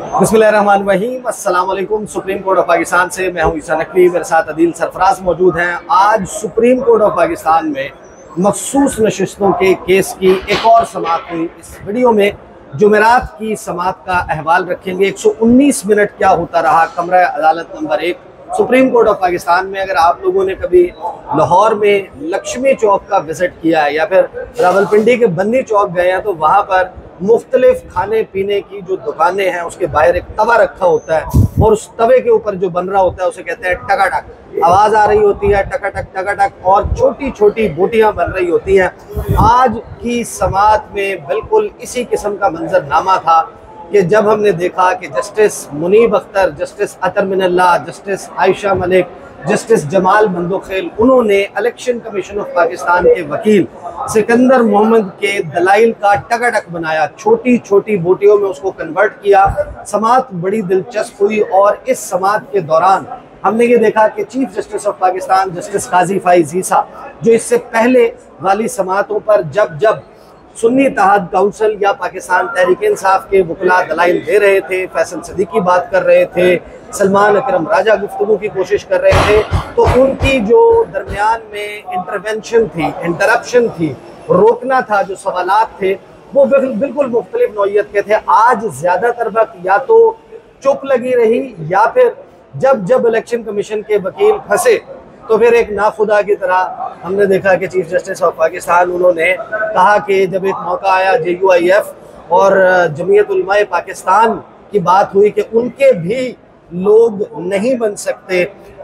बिस्मिल्लाहिर्रहमानिर्रहीम। अस्सलाम वालेकुम। सुप्रीम कोर्ट ऑफ पाकिस्तान से मैं हूं ईसा नकवी, मेरे साथ अदील सरफराज मौजूद हैं। आज सुप्रीम कोर्ट ऑफ पाकिस्तान में मखसूस नशिस्तों के केस की एक और समाअत हुई। इस वीडियो में जुमेरात की समाअत का अहवाल रखेंगे। 119 मिनट क्या होता रहा कमरा अदालत नंबर 1 सुप्रीम कोर्ट ऑफ पाकिस्तान में। अगर आप लोगों ने कभी लाहौर में लक्ष्मी चौक का विजिट किया है या फिर रावलपिंडी के बन्नी चौक गए हैं तो वहाँ पर मुख्तलिफ खाने पीने की जो दुकानें हैं उसके बाहर एक तवा रखा होता है और उस तवे के ऊपर जो बन रहा होता है उसे कहते हैं टकाटक। आवाज़ आ रही होती है टकाटक टकाटक और छोटी छोटी बोटियां बन रही होती हैं। आज की समाअत में बिल्कुल इसी किस्म का मंजरनामा था कि जब हमने देखा कि justice Munib Akhtar, justice Athar Minallah, justice Ayesha Malik, justice Jamal Mandokhail, उन्होंने इलेक्शन कमीशन ऑफ पाकिस्तान के वकील सिकंदर मोहम्मद के दलाइल का टकाटक बनाया, छोटी छोटी बोटियों में उसको कन्वर्ट किया। समाअत बड़ी दिलचस्प हुई और इस समाअत के दौरान हमने ये देखा कि chief justice of Pakistan justice Qazi Faez Isa, जो इससे पहले वाली समाअतों पर जब जब सुन्नी इत्तेहाद काउंसिल या पाकिस्तान तहरीक इंसाफ के वकला दलाइल दे रहे थे, फैसल सदीकी बात कर रहे थे, सलमान अकरम राजा गुफ्तगू की कोशिश कर रहे थे, तो उनकी जो दरमियान में इंटरवेंशन थी, इंटरप्शन थी, रोकना था, जो सवालात थे वो बिल्कुल मुख्तलिफ नौइयत के थे। आज ज़्यादातर वक्त या तो चुप लगी रही या फिर जब जब इलेक्शन कमीशन के वकील फंसे तो फिर एक नाखुदा की तरह हमने देखा कि चीफ जस्टिस ऑफ पाकिस्तान उन्होंने कहा कि जब एक मौका आया JUIF और जमीयत उलमाए पाकिस्तान की बात हुई कि उनके भी लोग नहीं बन सकते,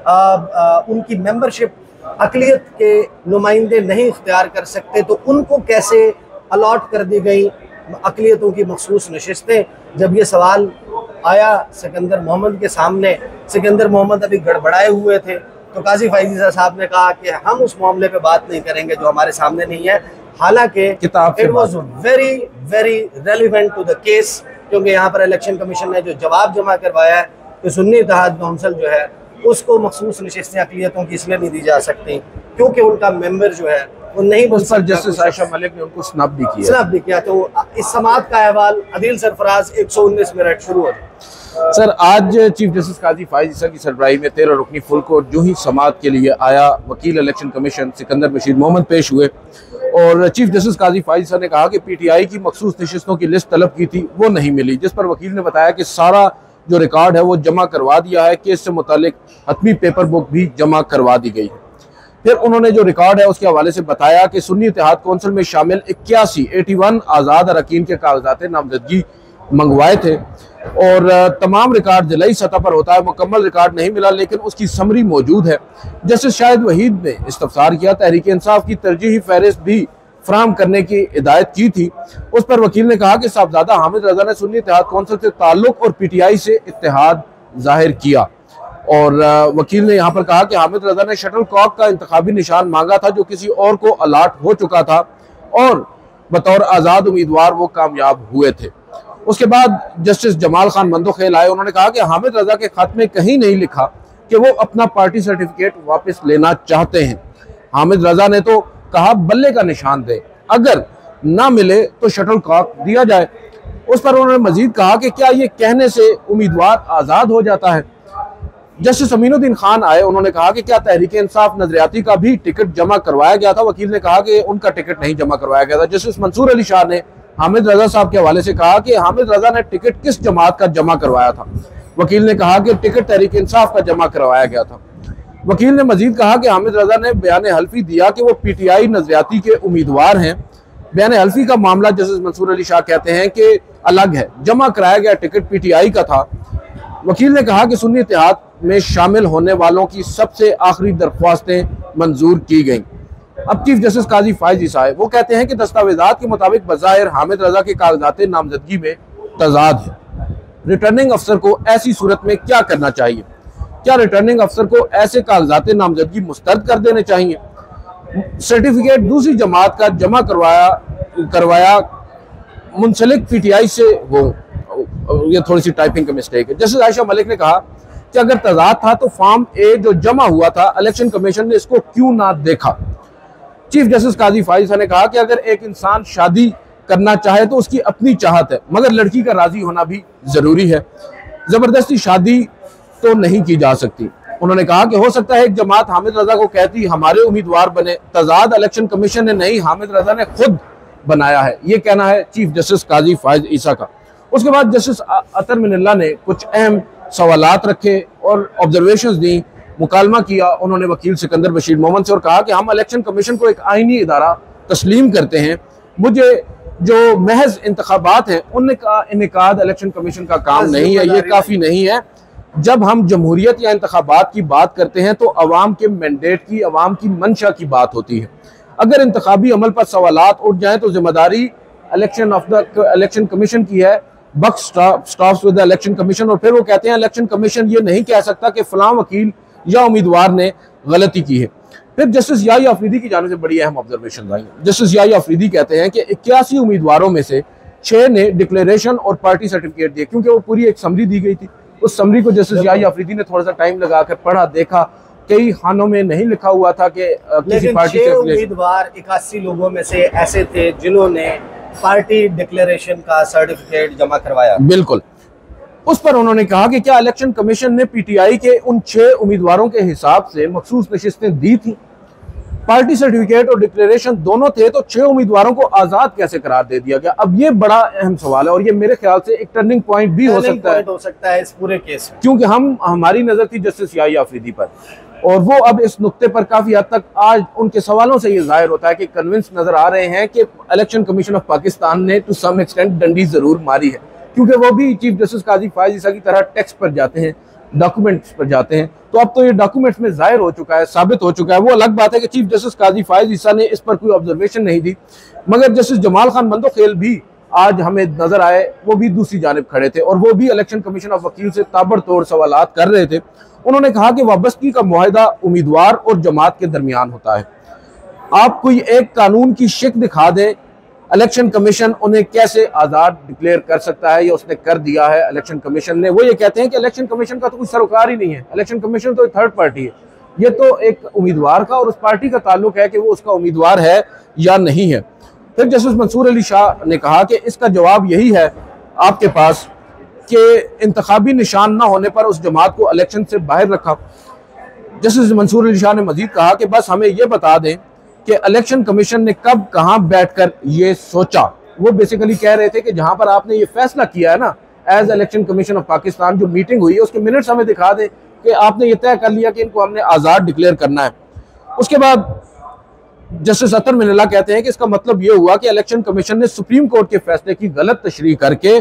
उनकी मेंबरशिप अक़लियत के नुमाइंदे नहीं इख्तियार कर सकते, तो उनको कैसे अलॉट कर दी गई अक़लियतों की मखसूस नशिस्तें। जब ये सवाल आया सिकंदर मोहम्मद के सामने, सिकंदर मोहम्मद अभी गड़बड़ाए हुए थे, तो काजी फाइज साहब ने कहा कि हम उस मामले पे बात नहीं करेंगे जो हमारे सामने नहीं है। हालांकि it was very very relevant to the case, क्योंकि यहाँ पर इलेक्शन कमीशन ने जो जवाब जमा करवाया है कि सुन्नी इत्तेहाद काउंसिल जो है उसको मखसूस नशिस्तें अक़लियतों की इसलिए नहीं दी जा सकती क्योंकि उनका मेंबर जो है वो नहीं बन सकता। जस्टिस आयशा मलिक ने उनको स्नब भी किया। तो इस समाअत का अहवाल अदील सरफराज 119 मिनट शुरू हो जाए। सर, आज चीफ जस्टिस काजी फाइज ईसा की सरबराही में 13 रुकनी फुल कोर्ट जो ही समाअत के लिए आया, वकील इलेक्शन कमीशन सिकंदर बशीर मोहम्मद पेश हुए और चीफ जस्टिस काजी फाइज ईसा ने कहा कि PTI की मखसूस नशिस्तों की लिस्ट तलब की थी, वो नहीं मिली, जिस पर वकील ने बताया कि सारा जो रिकॉर्ड है वो जमा करवा दिया है, केस से मुतालिक हतमी पेपर बुक भी जमा करवा दी गई है। फिर उन्होंने जो रिकॉर्ड है उसके हवाले से बताया कि सुन्नी इत्तेहाद काउंसिल में शामिल 81 आज़ाद अरकान के कागजात नामजदगी मंगवाए थे और तमाम रिकॉर्ड जिलाई सतह पर होता है, मुकम्मल रिकॉर्ड नहीं मिला, लेकिन उसकी समरी मौजूद है। जस्टिस शाहिद वहीद ने इस्तफसार किया, तहरीक इंसाफ की तरजीही फहरिस्त भी फ्राहम करने की हिदायत की थी। उस पर वकील ने कहा कि साहबजादा हामिद रजा ने सुन्नी इत्तेहाद काउंसिल से ताल्लुक और PTI से इत्तेहाद जाहिर किया और वकील ने यहाँ पर कहा कि हामिद रजा ने शटल कॉक का इंतखाबी निशान मांगा था जो किसी और को अलाट हो चुका था और बतौर आज़ाद उम्मीदवार वो कामयाब हुए थे। उसके बाद जस्टिस जमाल खान बंदोखेल आए, उन्होंने कहा कि हामिद रजा के खत में कहीं नहीं लिखा कि वो अपना पार्टी सर्टिफिकेट वापस लेना चाहते हैं। हामिद रजा ने तो कहा बल्ले का निशान दे, अगर ना मिले तो शटल कॉक दिया जाए। उस पर उन्होंने मजीद कहा कि क्या ये कहने से उम्मीदवार आज़ाद हो जाता है। जस्टिस अमीनुद्दीन खान आए, उन्होंने कहा कि क्या तहरीक इंसाफ नजरियाती का भी टिकट जमा करवाया गया था। वकील ने कहा कि उनका टिकट नहीं जमा करवाया गया था। जस्टिस मंसूर अली शाह ने हामिद रजा साहब के हवाले से कहा कि हामिद रजा ने टिकट किस जमात का जमा करवाया था। वकील ने कहा कि टिकट तहरीक इंसाफ का जमा करवाया गया था। वकील ने मजीद कहा कि हामिद रजा ने बयान हल्फी दिया कि वो PTI नजरियाती के उम्मीदवार हैं। बयान हल्फी का मामला जस्टिस मंसूर अली शाह कहते हैं कि अलग है, जमा कराया गया टिकट PTI का था। वकील ने कहा कि सुन्नी इत्तेहाद में शामिल होने वालों की सबसे आखिरी दरख्वास्तें मंजूर की गईं। अब चीफ जस्टिस काजी फाइज ईसा है, वो कहते हैं कि दस्तावेजात के मुताबिक बज़ाहिर हामिद रजा के कागजात नामजदगी में तजाद है। रिटर्निंग अफसर को ऐसी सूरत में क्या करना चाहिए? क्या रिटर्निंग अफसर को ऐसे कागजात नामजदगी मुस्तरद कर देने चाहिए? सर्टिफिकेट दूसरी जमात का जमा करवाया मुंसलिक PTI से हो, ये थोड़ी सी टाइपिंग का मिस्टेक है। जस्टिस आयशा मलिक ने कहा कि अगर तजाद था तो फॉर्म A जो जमा हुआ था इलेक्शन कमीशन ने इसको क्यों ना देखा। चीफ जस्टिस काजी फाइज ने कहा कि अगर एक इंसान शादी करना चाहे तो उसकी अपनी चाहत है, मगर लड़की का राजी होना भी जरूरी है। जबरदस्ती शादी तो नहीं की जा सकती। उन्होंने कहा कि हो सकता है एक जमात हामिद रजा को कहती हमारे उम्मीदवार बने, तजाद इलेक्शन कमीशन ने नहीं, हामिद रजा ने खुद बनाया है। ये कहना है चीफ जस्टिस काजी फायज ईसा का। उसके बाद जस्टिस अतर मिनल्ला ने कुछ अहम सवालात रखे और ऑब्जर्वेशंस दी, मुकालमा किया उन्होंने वकील सिकंदर बशीर मोहम्मद से और कहा कि हम इलेक्शन कमीशन को एक आईनी इदारा तस्लीम करते हैं। मुझे जो महज इंतखाबात हैं उनका इनेकाद इलेक्शन कमीशन का काम नहीं है, ये काफ़ी नहीं है। जब हम जमहूरियत या इंतखाबात की बात करते हैं तो अवाम के मैंडेट की, अवाम की मंशा की बात होती है। अगर इंतखाबी अमल पर सवालात उठ जाएं तो जिम्मेदारी इलेक्शन कमीशन की है। Buck stops with the election commission. और फिर वो कहते हैं इलेक्शन कमीशन ये नहीं कह सकता कि फलां वकील या उम्मीदवार ने गलती की है। फिर जस्टिस याही अफरीदी की जाने से बड़ी अहम ऑब्जर्वेशन आई। जस्टिस याही अफरीदी कहते हैं कि 81 उम्मीदवारों में से 6 ने डिक्लेरेशन और पार्टी सर्टिफिकेट दिए, क्योंकि वो पूरी एक समरी दी गई थी। उस समरी को जस्टिस याही अफरीदी ने थोड़ा सा टाइम लगाकर पढ़ा, देखा, कई खानों में नहीं लिखा हुआ था कि किसी पार्टी के उम्मीदवार 81 लोगों में से ऐसे थे जिन्होंने पार्टी डिक्लेरेशन का सर्टिफिकेट जमा करवाया। बिल्कुल। उस पर उन्होंने कहा कि क्या इलेक्शन कमीशन ने पीटीआई के उन 6 उम्मीदवारों के हिसाब से मखसूस नशिस्तें दी थी? पार्टी सर्टिफिकेट और डिक्लेरेशन दोनों थे तो 6 उम्मीदवारों को आजाद कैसे करार दे दिया गया? अब ये बड़ा अहम सवाल है और ये मेरे ख्याल से एक टर्निंग पॉइंट भी हो सकता है इस पूरे केस में, क्योंकि हमारी नजर थी जस्टिस याही अफरीदी पर और वो अब इस नुक्ते पर काफी हद तक आज उनके सवालों से ये जाहिर होता है कि कन्विंस नजर आ रहे हैं कि इलेक्शन कमीशन ऑफ पाकिस्तान ने टू सम एक्सटेंट डंडी जरूर मारी है, क्योंकि वो भी चीफ जस्टिस काजी फायज ईसा की तरह टेक्स्ट पर जाते हैं, डॉक्यूमेंट्स पर जाते हैं। तो अब तो ये डॉक्यूमेंट्स में जाहिर हो चुका है, साबित हो चुका है। वो अलग बात है कि चीफ जस्टिस काजी फायज ईसा ने इस पर कोई ऑब्जर्वेशन नहीं दी, मगर जस्टिस जमाल खान बंदोखेल भी आज हमें नजर आए, वो भी दूसरी जानिब खड़े थे और वो भी इलेक्शन कमीशन ऑफ वकील से ताबड़तोड़ सवालात कर रहे थे। उन्होंने कहा कि वाबस्तगी का मुआहदा उम्मीदवार और जमात के दरमियान होता है। आप कोई एक कानून की शिक दिखा दें, इलेक्शन कमीशन उन्हें कैसे आज़ाद डिक्लेयर कर सकता है? या उसने कर दिया है इलेक्शन कमीशन ने। वो ये कहते हैं कि इलेक्शन कमीशन का तो कोई सरोकार ही नहीं है, इलेक्शन कमीशन तो एक थर्ड पार्टी है, ये तो एक उम्मीदवार का और उस पार्टी का ताल्लुक है कि वो उसका उम्मीदवार है या नहीं है। फिर जस्टिस मंसूर अली शाह ने कहा कि इसका जवाब यही है आपके पास कि इंतखाबी निशान ना होने पर उस जमात को इलेक्शन से बाहर रखा। जस्टिस मंसूर अली शाह ने मजीद कहा कि बस हमें ये बता दें कि इलेक्शन कमीशन ने कब कहां बैठकर ये सोचा। वो बेसिकली कह रहे थे कि जहां पर आपने ये फैसला किया है ना, as election commission of Pakistan जो मीटिंग हुई है उसके मिनट्स हमें दिखा दें कि आपने ये तय कर लिया कि इनको हमने आज़ाद डिक्लेयर करना है। उसके बाद जस्टिस अतर मिनल्ला कहते हैं कि इसका मतलब ये हुआ कि इलेक्शन कमीशन ने सुप्रीम कोर्ट के फैसले की गलत तशरीह करके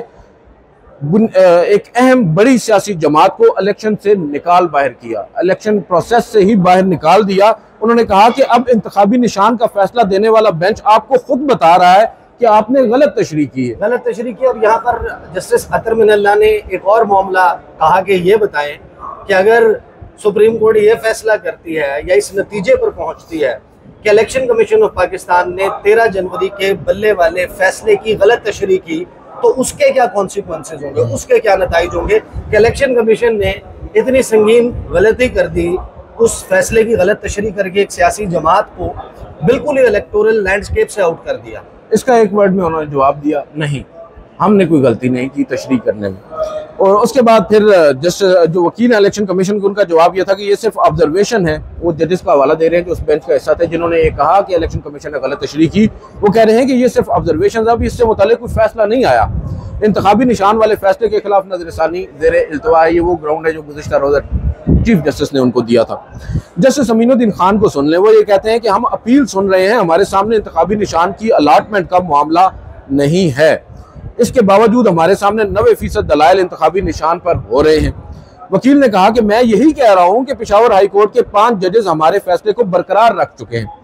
एक अहम बड़ी सियासी जमात को इलेक्शन से निकाल बाहर किया, इलेक्शन प्रोसेस से ही बाहर निकाल दिया। उन्होंने कहा कि अब इंतखाबी निशान का फैसला देने वाला बेंच आपको खुद बता रहा है कि आपने गलत तशरीह की है, गलत तशरीह की। और यहाँ पर जस्टिस अतर मिनल्ला ने एक और मामला कहा कि ये बताएं कि अगर सुप्रीम कोर्ट ये फैसला करती है या इस नतीजे पर पहुंचती है कि इलेक्शन कमीशन ऑफ पाकिस्तान ने 13 जनवरी के बल्ले वाले फैसले की गलत तशरीह की, तो उसके क्या कॉन्सिक्वेंसेज होंगे, उसके क्या नताइज होंगे कि इलेक्शन कमीशन ने इतनी संगीन गलती कर दी, उस फैसले की गलत तशरीह करके एक सियासी जमात को बिल्कुल ही इलेक्टोरल लैंडस्केप से आउट कर दिया। इसका एक वर्ड में उन्होंने जवाब दिया, नहीं, हमने कोई गलती नहीं की तशरीह करने में। और उसके बाद फिर जो वकील है इलेक्शन कमीशन को, उनका जवाब यह था कि ये सिर्फ ऑब्जर्वेशन है। वो जजेस का हवाला दे रहे हैं जो उस बेंच का हिस्सा थे जिन्होंने ये कहा कि इलेक्शन कमीशन ने गलत तशरीह की। वो कह रहे हैं कि ये सिर्फ ऑब्जर्वेशन, अब इससे मुताल्लिक कोई फैसला नहीं आया। इंतखाबी निशान वाले फैसले के खिलाफ नजरसानी ज़ेरे इल्तवा है, ये वो ग्राउंड है जो गुज़िश्ता रोज़ा चीफ जस्टिस ने उनको दिया था। जस्टिस अमीनुद्दीन खान को सुन लें, वो ये कहते हैं कि हम अपील सुन रहे हैं, हमारे सामने इंतखाबी निशान की अलाटमेंट का मामला नहीं है, इसके बावजूद हमारे सामने 90% दलाइल इंतखाबी निशान पर हो रहे हैं। वकील ने कहा कि मैं यही कह रहा हूं कि पेशावर हाई कोर्ट के 5 जजेस हमारे फैसले को बरकरार रख चुके हैं।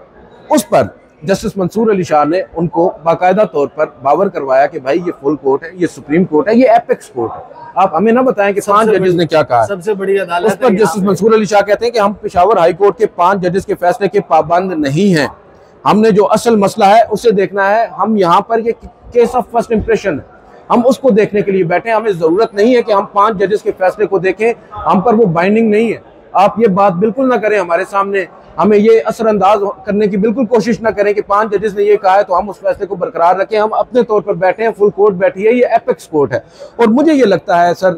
उस पर जस्टिस मंसूर अली शाह ने उनको बाकायदा तौर पर बावर करवाया कि भाई ये फुल कोर्ट है, ये सुप्रीम कोर्ट है, ये एपेक्स कोर्ट है, आप हमें ना बताएं कि 5 जजेस ने क्या कहा। सबसे बड़ी अदालत। उस पर जस्टिस मंसूर अली शाह कहते हैं कि हम पेशावर हाई कोर्ट के 5 जजेस के फैसले के पाबंद नहीं हैं, हमने जो असल मसला है उसे देखना है। हम यहाँ पर ये केस ऑफ फर्स्ट इंप्रेशन, हम उसको देखने के लिए बैठे हैं, हमें जरूरत नहीं है कि हम 5 जजेस के फैसले को देखें, हम पर वो बाइंडिंग नहीं है। आप ये बात बिल्कुल ना करें हमारे सामने, हमें ये असरअंदाज करने की बिल्कुल कोशिश ना करें कि 5 जजेस ने ये कहा है तो हम उस फैसले को बरकरार रखें। हम अपने तौर पर बैठे हैं, फुल कोर्ट बैठी है, ये एपेक्स कोर्ट है। और मुझे ये लगता है सर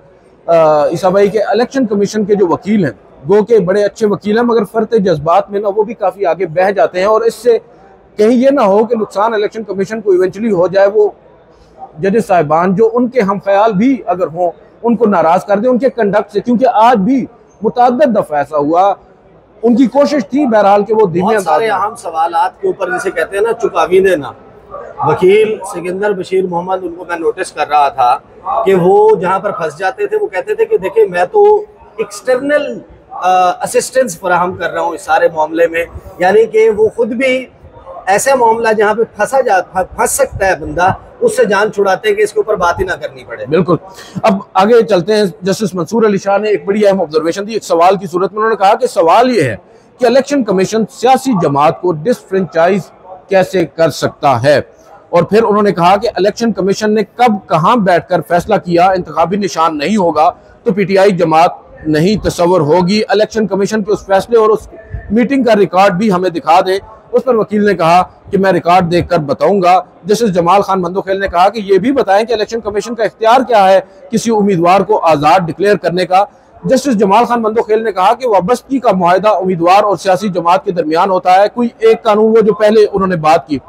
ईसा भाई के इलेक्शन कमीशन के जो वकील हैं, गो के बड़े अच्छे वकील हैं, मगर फर्ते जज्बात में ना वो भी काफ़ी आगे बह जाते हैं, और इससे कहीं ये ना हो कि नुकसान इलेक्शन कमीशन को इवेंचुअली हो जाए, वो जजेस साहिबान जो उनके हम ख्याल भी अगर हों उनको नाराज़ कर दें उनके कंडक्ट से। क्योंकि आज भी मुतअद्दिद दफ़ा ऐसा हुआ, उनकी कोशिश थी बहरहाल कि वो धीमे सारे अहम सवालात के ऊपर जिसे कहते हैं ना चुकावी देना। वकील सिकंदर बशीर मोहम्मद, उनको मैं नोटिस कर रहा था कि वो जहाँ पर फंस जाते थे वो कहते थे कि देखिए मैं तो एक्सटर्नल असिस्टेंस फराहम कर रहा हूँ इस सारे मामले में, यानी कि वो खुद भी ऐसा मामला जहाँ पे फंस सकता है बंदा, उससे जान छुड़ाते हैं कि इसके ऊपर बात ही ना करनी पड़े। बिल्कुल। अब आगे चलते हैं। जस्टिस मंसूर अली शाह ने एक बड़ी अहम ऑब्जर्वेशन दी एक सवाल की सूरत में। उन्होंने कहा कि सवाल ये है कि इलेक्शन कमीशन सियासी जमात को डिसफ्रेंचाइज कैसे कर सकता है, और फिर उन्होंने कहा कि इलेक्शन कमीशन ने कब कहाँ बैठकर फैसला किया, इंतखाबी निशान नहीं होगा तो पीटीआई जमात नहीं तस्वर होगी। इलेक्शन कमीशन के उस फैसले और उस मीटिंग का रिकॉर्ड भी हमें दिखा दे। उस पर वकील ने कहा कि मैं रिकॉर्ड देखकर बताऊंगा। जस्टिस जमाल खान मंदोखेल ने कहा कि ये भी बताएं कि इलेक्शन कमीशन का इख्तियार क्या है किसी उम्मीदवार को आज़ाद डिक्लेयर करने का। जस्टिस जमाल खान मंदोखेल ने कहा कि वाबस्तगी का मुआहदा उम्मीदवार और सियासी जमात के दरमियान होता है, कोई एक कानून, वो जो पहले उन्होंने बात की।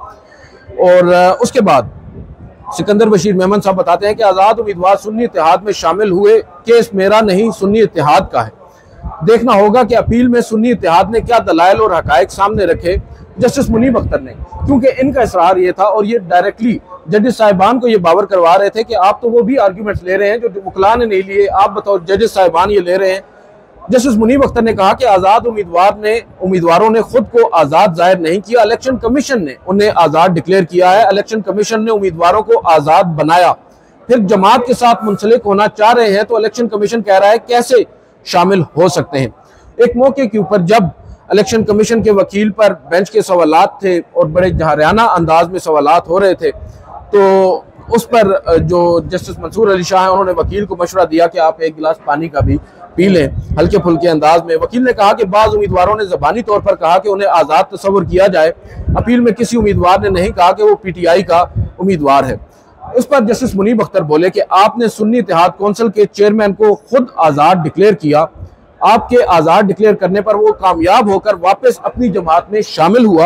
और उसके बाद सिकंदर बशीर मेमन साहब बताते हैं कि आज़ाद उम्मीदवार सुन्नी इत्तेहाद में शामिल हुए, केस मेरा नहीं सुन्नी इत्तेहाद का है। देखना होगा कि अपील में सुन्नी इत्तेहाद ने क्या दलाइल और हकायक सामने रखे। जस्टिस मुनीब अख्तर ने, क्योंकि इनका इसरार ये था और ये डायरेक्टली जजेस साहिबान को ये बावर करवा रहे थे कि आप तो वो भी आर्ग्यूमेंट्स ले रहे हैं जो मुकला ने नहीं लिए, आप बताओ जजेस साहिबान ये ले रहे हैं। जस्टिस मुनीब अख्तर ने कहा कि आज़ाद उम्मीदवारों ने खुद को आज़ाद जाहिर नहीं किया, इलेक्शन कमीशन ने उन्हें आज़ाद डिक्लेयर किया है। इलेक्शन कमीशन ने उम्मीदवारों को आज़ाद बनाया, फिर जमात के साथ मुंसलिक होना चाह रहे हैं तो इलेक्शन कमीशन कह रहा है कैसे शामिल हो सकते हैं। एक मौके के ऊपर जब इलेक्शन कमीशन के वकील पर बेंच के सवालात थे और बड़े जहराना अंदाज में सवालात हो रहे थे, तो उस पर जो जस्टिस मंसूर अली शाह हैं उन्होंने वकील को मशवरा दिया कि आप एक गिलास पानी का भी पी लें हल्के फुल्के अंदाज में। वकील ने कहा कि बाज़ उम्मीदवारों ने ज़बानी तौर पर कहा कि उन्हें आज़ाद तस्वर किया जाए, अपील में किसी उम्मीदवार ने नहीं कहा कि वो पीटीआई का उम्मीदवार है। उस पर जस्टिस मुनीब अख्तर बोले कि आपने सुन्नी इत्तेहाद कौंसिल के चेयरमैन को खुद आज़ाद डिक्लेयर किया, आपके आज़ाद डिक्लेयर करने पर वो कामयाब होकर वापस अपनी जमात में शामिल हुआ।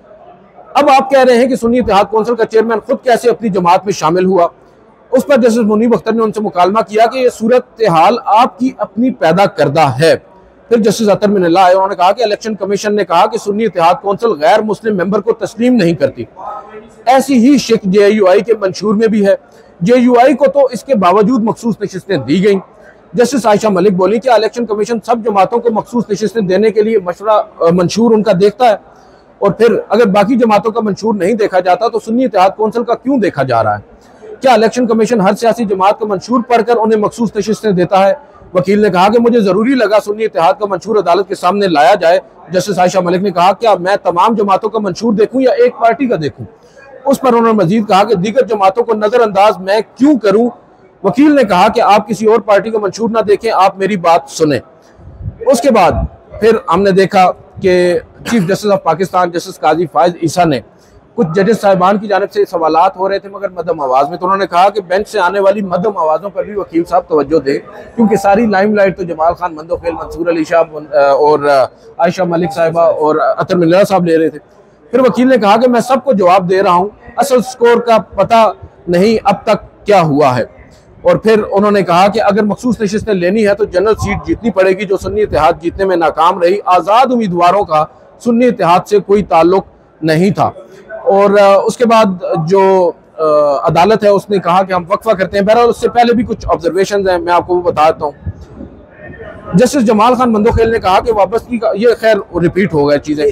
अब आप कह रहे हैं कि सुन्नी इत्तेहाद कौंसिल का चेयरमैन खुद कैसे अपनी जमात में शामिल हुआ। उस पर जस्टिस मुनीब अख्तर ने उनसे मुकालमा किया कि ये सूरत हाल आपकी अपनी पैदा करदा है। फिर जस्टिस अतर मिनल्लाह आए, उन्होंने कहा कि इलेक्शन कमीशन ने कहा कि सुन्नी इत्तेहाद कौंसिल गैर मुस्लिम मेंबर को तस्लीम नहीं करती। ऐसी ही शिक JUI के मंशूर में भी है। JUI को तो इसके बावजूद मखसूस नशिस्तें दी गई। जस्टिस आयशा मलिक बोली कि इलेक्शन कमीशन सब जमातों को मखसूस नशिस्तें देने के लिए मंशूर उनका देखता है, और फिर अगर बाकी जमातों का मंशूर नहीं देखा जाता तो सुन्नी इत्तेहाद कौंसिल का क्यों देखा जा रहा है। क्या इलेक्शन कमीशन हर सियासी जमात का मंशूर पढ़कर उन्हें मखसूस नशिस्तें देता है। वकील ने कहा कि मुझे जरूरी लगा सुन्नी इत्तेहाद का मंशूर अदालत के सामने लाया जाए। जस्टिस आयशा मलिक ने कहा क्या मैं तमाम जमातों का मंशूर देखूं या एक पार्टी का देखूं। उस पर उन्होंने मजीद कहा कि दीगर जमातों को नजरअंदाज मैं क्यों करूं। वकील ने कहा कि आप किसी और पार्टी का मंशूर ना देखें, आप मेरी बात सुने। उसके बाद फिर हमने देखा कि chief justice of Pakistan justice Qazi Faez Isa ने कुछ जजेस साहिबान की जानिब से सवालात हो रहे थे मगर मध्यम आवाज़ में, तो उन्होंने कहा कि बेंच से आने वाली मध्यम आवाज़ों पर भी वकील साहब तवज्जो दें, क्योंकि सारी लाइमलाइट तो जमाल खान मंदोखेल, मंसूर अली शाह और आयशा मलिक साहिबा और अतर मिल्ला साहब ले रहे थे। फिर वकील ने कहा कि मैं सबको जवाब दे रहा हूँ, असल स्कोर का पता नहीं अब तक क्या हुआ है। और फिर उन्होंने कहा कि अगर मखसूस नशिस्तें लेनी है तो जनरल सीट जीतनी पड़ेगी जो सुन्नी इत्तेहाद जीतने में नाकाम रही। आज़ाद उम्मीदवारों का सुन्नी इत्तेहाद से कोई ताल्लुक नहीं था। और उसके बाद जो अदालत है उसने कहा कि हम वक्फा करते हैं। बहरहाल उससे पहले भी कुछ ऑब्जर्वेशन हैं, मैं आपको वो बताता हूँ। जस्टिस जमाल खान मंदोखेल ने कहा कि वापसी का ये खैर रिपीट हो गया चीज़ें।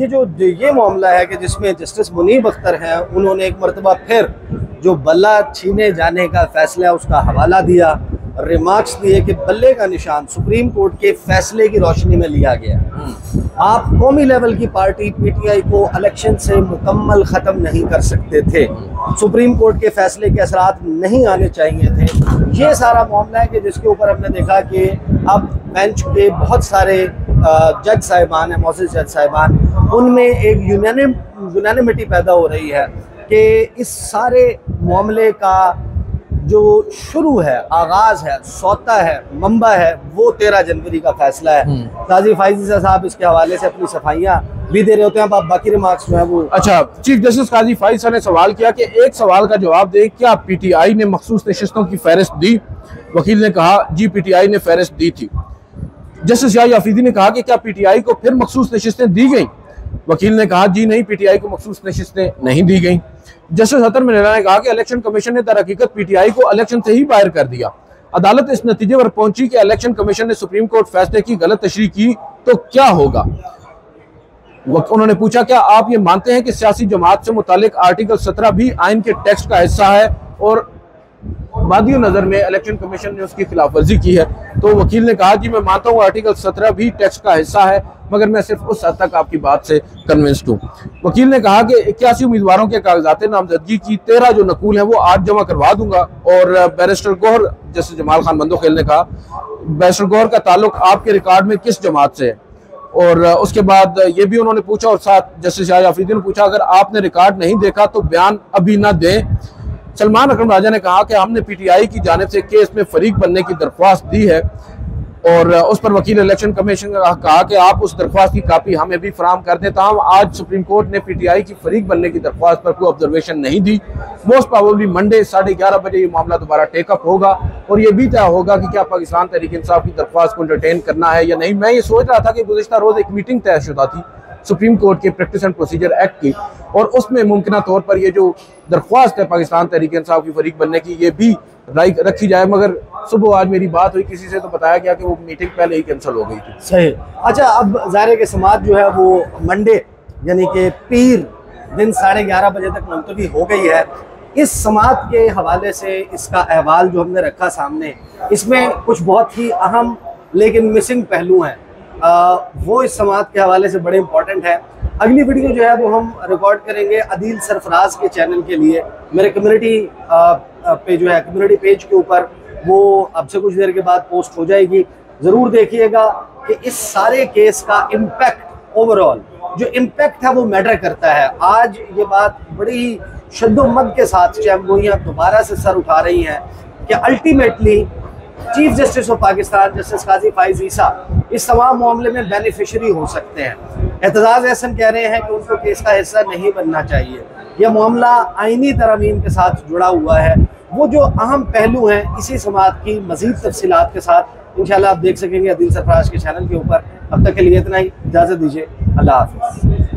ये मामला है कि जिसमें जस्टिस मुनीब अख्तर हैं, उन्होंने एक मरतबा फिर जो बल्ला छीने जाने का फैसला उसका हवाला दिया, रिमार्क्स दिए कि बल्ले का निशान सुप्रीम कोर्ट के फैसले की रोशनी में लिया गया। आप कौमी लेवल की पार्टी PTI को इलेक्शन से मुकम्मल ख़त्म नहीं कर सकते थे, सुप्रीम कोर्ट के फैसले के असरात नहीं आने चाहिए थे। ये सारा मामला है कि जिसके ऊपर हमने देखा कि अब बेंच के बहुत सारे जज साहिबान हैं, मौजूद जज साहिबान, उनमें एक यूनानिमिटी पैदा हो रही है कि इस सारे मामले का जो शुरू है, आगाज है, सौता है, मंबा है, वो 13 जनवरी का फैसला है। काजी फाइज ईसा साहब इसके हवाले से अपनी सफाइयाँ भी दे रहे होते हैं। आप बाकी रिमार्क्स जो है वो। अच्छा, चीफ जस्टिस काजी फाइज ने सवाल किया कि एक सवाल का जवाब दें, क्या पीटीआई ने मखसूस नशिस्तों की फहरिस्त दी? वकील ने कहा जी पीटीआई ने फहरिस्त दी थी। जस्टिस शाह अफरीदी ने कहा कि क्या पीटीआई को फिर मखसूस नशिस्तें दी गई? वकील ने कहा जी नहीं, पीटीआई को मखसूस नशिस्तें नहीं दी गई। जस्टिस अतर मिनेरा ने कहा कि इलेक्शन कमीशन ने दर हकीकत पीटीआई को इलेक्शन से ही बाहर कर दिया। अदालत इस नतीजे पर पहुंची कि इलेक्शन कमीशन ने सुप्रीम कोर्ट फैसले की गलत तशरीह की तो क्या होगा? उन्होंने पूछा क्या आप ये मानते हैं कि सियासी जमात से मुतालिक आर्टिकल 17 भी आइन के टेक्स्ट का हिस्सा है और मादियो नजर में इलेक्शन कमीशन ने उसकी खिलाफ वर्जी की है? तो वकील ने कहा जी मैं मानता हूँ आर्टिकल 17 भी टेक्स्ट का हिस्सा है, मगर मैं सिर्फ उस हद तक आपकी बात से कन्विंस्ड हूँ। वकील ने कहा कि 81 उम्मीदवारों के कागजात नामजदगी की 13 जो नकूल हैं वो आज जमा करवा दूंगा। और बैरिस्टर गौहर, जैसे जमाल खान बंदोखेल ने कहा, बैरिस्टर गौहर का ताल्लुक आपके रिकॉर्ड में किस जमात से है? और उसके बाद ये भी उन्होंने पूछा, और साथ जस्टिस शाह अफरीदी ने पूछा अगर आपने रिकॉर्ड नहीं देखा तो बयान अभी ना दें। सलमान अकरम राजा ने कहा कि हमने पीटीआई की जानिब से केस में फरीक बनने की दरख्वास्त दी है, और उस पर वकील इलेक्शन कमीशन ने कहा कि आप उस दरख्वास्त की कापी हमें भी फराहम कर दें। ताहम आज सुप्रीम कोर्ट ने पीटीआई की फरीक बनने की दरख्वास्त पर कोई ऑब्जर्वेशन नहीं दी। मोस्ट प्रोबेबली मंडे 11:30 बजे ये मामला दोबारा टेकअप होगा और ये भी तय होगा कि क्या पाकिस्तान तहरीक इंसाफ की दरख्वास्त को एंटरटेन करना है या नहीं। मैं ये सोच रहा था कि गुज़िश्ता रोज एक मीटिंग तयशुदा थी सुप्रीम कोर्ट के प्रैक्टिस एंड प्रोसीजर एक्ट की, और उसमें मुमकिन तौर पर ये जो दरख्वास्त है पाकिस्तान तहरीक इंसाफ की फरीक बनने की, ये भी रखी जाए। मगर सुबह आज मेरी बात हुई किसी से तो बताया गया कि वो मीटिंग पहले ही कैंसिल हो गई थी। सही। अच्छा, अब ज़ाहिर है कि समाअत जो है वो मंडे यानी कि पीर दिन 11:30 बजे तक मुलतवी हो गई है। इस समाअत के हवाले से इसका अहवाल जो हमने रखा सामने, इसमें कुछ बहुत ही अहम लेकिन मिसिंग पहलू हैं, वो इस समाअत के हवाले से बड़े इंपॉर्टेंट है। अगली वीडियो जो है वो हम रिकॉर्ड करेंगे अदील सरफराज के चैनल के लिए, मेरे कम्युनिटी पे जो है कम्युनिटी पेज के ऊपर, वो अब से कुछ देर के बाद पोस्ट हो जाएगी। ज़रूर देखिएगा कि इस सारे केस का इम्पैक्ट, ओवरऑल जो इम्पैक्ट है वो मैटर करता है। आज ये बात बड़ी ही शद्दोमद के साथ चैमगोइयाँ दोबारा से सर उठा रही हैं कि ultimately chief justice of Pakistan justice Qazi Faez Isa इस तमाम मामले में बेनिफिशरी हो सकते हैं। एतजाज एहसन कह रहे हैं कि उनको केस का हिस्सा नहीं बनना चाहिए। यह मामला आइनी तरमीम के साथ जुड़ा हुआ है। वो जो अहम पहलू हैं इसी समाअत की मज़ीद तफसीलात के साथ इंशाल्लाह आप देख सकेंगे अदील सरफराज के चैनल के ऊपर। अब तक के लिए इतना ही, इजाज़त दीजिए, अल्लाह हाफ़िज़।